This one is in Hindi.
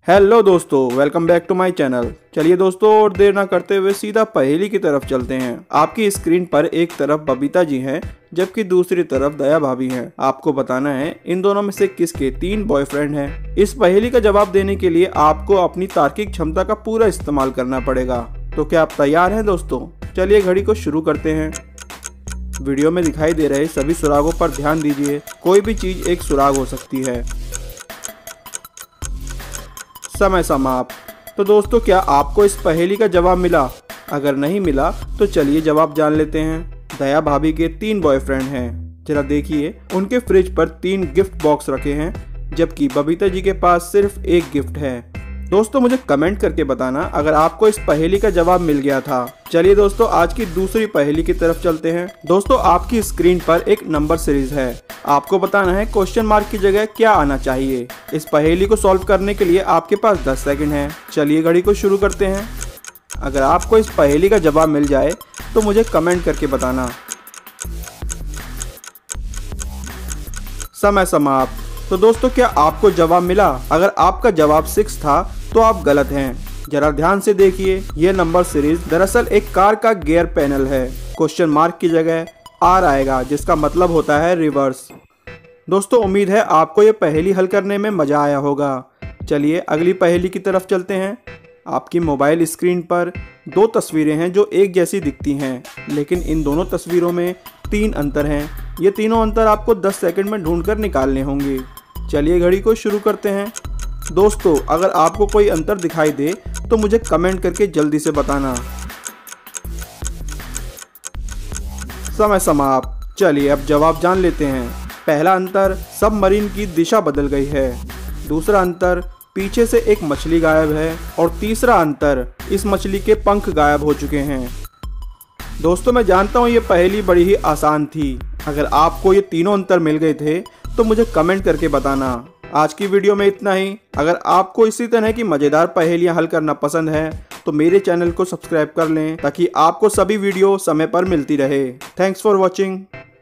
हेलो दोस्तों, welcome back to my channel. चलिए दोस्तों, और देर ना करते हुए सीधा पहेली की तरफ चलते हैं। आपकी स्क्रीन पर एक तरफ बबीता जी हैं, जबकि दूसरी तरफ दया भाभी हैं। आपको बताना है इन दोनों में से किसके 3 बॉयफ्रेंड हैं। इस पहेली का जवाब देने के लिए आपको अपनी तार्किक क्षमता का पूरा इस्तेमाल करना पड़ेगा। तो क्या आप तैयार हैं दोस्तों? चलिए घड़ी को शुरू करते हैं। वीडियो में दिखाई दे रहे सभी सुरागों पर ध्यान दीजिए। कोई भी चीज एक सुराग हो सकती है। समय समाप्त। तो दोस्तों, क्या आपको इस पहेली का जवाब मिला? अगर नहीं मिला तो चलिए जवाब जान लेते हैं। दया भाभी के 3 बॉयफ्रेंड हैं। जरा देखिए, उनके फ्रिज पर 3 गिफ्ट बॉक्स रखे हैं, जबकि बबीता जी के पास सिर्फ एक गिफ्ट है। दोस्तों, मुझे कमेंट करके बताना अगर आपको इस पहेली का जवाब मिल गया था। चलिए दोस्तों, आज की दूसरी पहेली की तरफ चलते हैं। दोस्तों, आपकी स्क्रीन पर एक नंबर सीरीज है। आपको बताना है क्वेश्चन मार्क की जगह क्या आना चाहिए। इस पहेली को सॉल्व करने के लिए आपके पास 10 सेकंड हैं। चलिए घड़ी को शुरू करते हैं। अगर आपको इस पहेली का जवाब मिल जाए तो मुझे कमेंट करके बताना। समय समाप्त। तो दोस्तों, क्या आपको जवाब मिला? अगर आपका जवाब 6 था तो आप गलत हैं। जरा ध्यान से देखिए, यह नंबर सीरीज दरअसल एक कार का गियर पैनल है। क्वेश्चन मार्क की जगह आर आएगा, जिसका मतलब होता है रिवर्स। दोस्तों, उम्मीद है आपको ये पहेली हल करने में मजा आया होगा। चलिए अगली पहेली की तरफ चलते हैं। आपकी मोबाइल स्क्रीन पर 2 तस्वीरें हैं जो एक जैसी दिखती हैं, लेकिन इन दोनों तस्वीरों में 3 अंतर हैं। ये तीनों अंतर आपको 10 सेकंड में ढूंढकर निकालने होंगे। चलिए घड़ी को शुरू करते हैं। दोस्तों, अगर आपको कोई अंतर दिखाई दे तो मुझे कमेंट करके जल्दी से बताना। समय समाप्त। चलिए अब जवाब जान लेते हैं। पहला अंतर, सबमरीन की दिशा बदल गई है। दूसरा अंतर, पीछे से एक मछली गायब है। और तीसरा अंतर, इस मछली के पंख गायब हो चुके हैं। दोस्तों, मैं जानता हूँ ये पहेली बड़ी ही आसान थी। अगर आपको ये तीनों अंतर मिल गए थे तो मुझे कमेंट करके बताना। आज की वीडियो में इतना ही। अगर आपको इसी तरह की मज़ेदार पहेलियां हल करना पसंद है तो मेरे चैनल को सब्सक्राइब कर लें, ताकि आपको सभी वीडियो समय पर मिलती रहे। Thanks for watching.